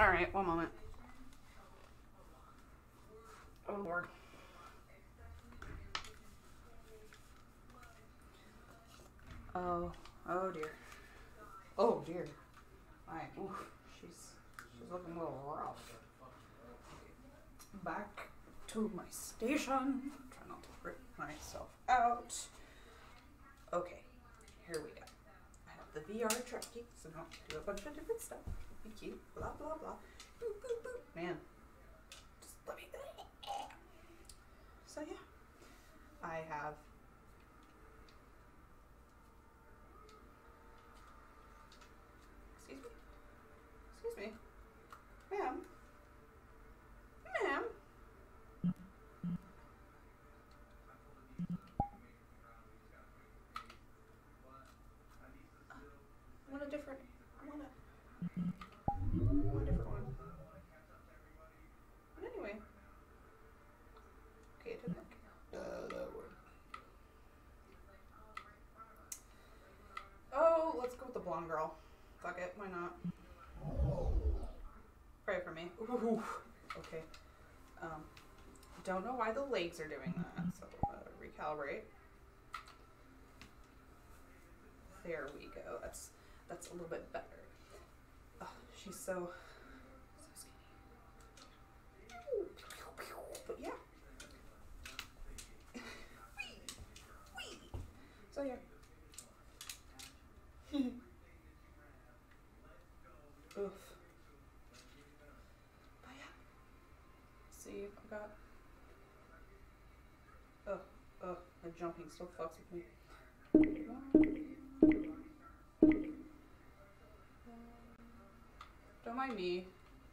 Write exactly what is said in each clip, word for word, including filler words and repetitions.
Alright, one moment. Oh Lord. Oh, oh dear. Oh dear. Alright, oof. She's, she's looking a little rough. Back to my station. Try not to rip myself out. Okay, here we go. I have the V R tracking, so I don't do a bunch of different stuff. Be cute, blah blah blah. Boop boop boop. Man, just let me. So yeah, I have. Excuse me. Excuse me, ma'am. Ma'am. I want a different. I want a. I want a different one. But anyway. Okay, it didn't work. Uh, that worked. Oh, let's go with the blonde girl. Fuck it, why not? Pray for me. Ooh, okay. Um, don't know why the legs are doing that, so uh, recalibrate. There we go. That's that's a little bit better. Oh, she's so so skinny. But yeah. Wee, wee. So yeah. Oof. But yeah. See, I got. Oh, oh, the jumping still fucks with me. Don't mind me.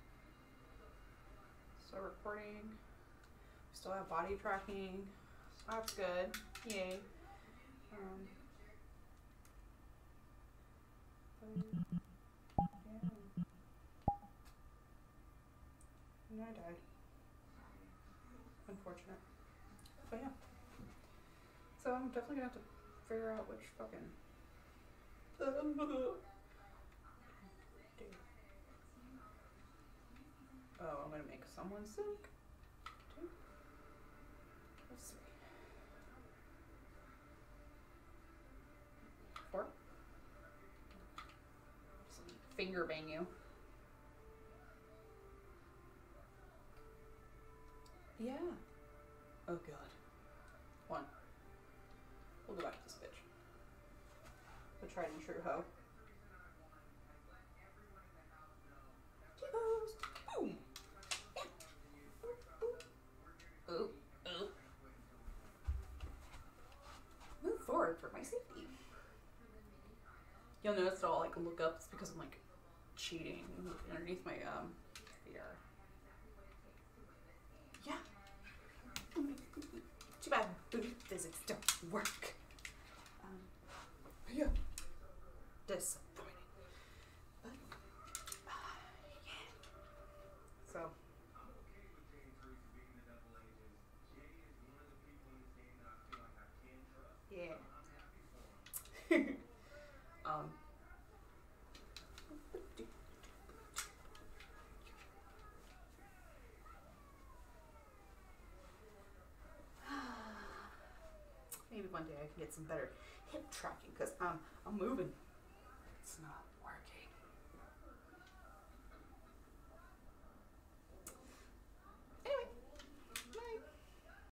Still recording. Still have body tracking. That's good. Yay. Um, but, yeah. And I died. Unfortunate. But yeah. So I'm definitely gonna have to figure out which fucking. Oh, I'm gonna make someone sick. Two. Let's see. Four. Just finger bang you. Yeah. Oh god. One. We'll go back to this bitch. The tried and true hoe. Boom. Yeah. Ooh, ooh. Move forward for my safety. You'll notice that I'll like look up. It's because I'm like cheating underneath my um V R. Yeah. Too bad booty physics don't work. Um, yeah. Disappointing. But, uh, yeah. So. Yeah. um. Maybe one day I can get some better hip tracking because um, I'm moving. It's not.